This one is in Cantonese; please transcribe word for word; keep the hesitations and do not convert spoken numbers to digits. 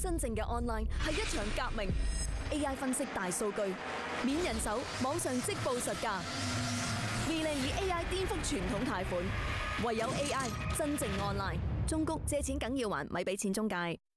真正嘅 online 係一場革命 ，A I 分析大數據，免人手，網上即報實價，未嚟以 A I 顛覆傳統貸款，唯有 A I 真正 online。中谷借錢梗要還，咪俾錢中介。